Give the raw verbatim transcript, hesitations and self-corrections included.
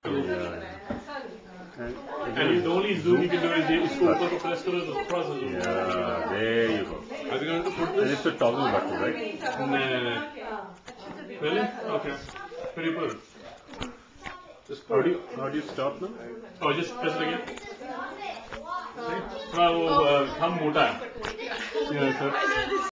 And, And the only zoom you can do is इसको ऊपर को press करो तो थोड़ा सा zoom. yeah, there you go. Are we going to put And this? it's a toggle button, right? No, no, no. Really? Okay. Where do you put it? Just How put do it. you how do you stop now? Oh, just press it again. See? थोड़ा वो thumb मोटा है. Yeah, so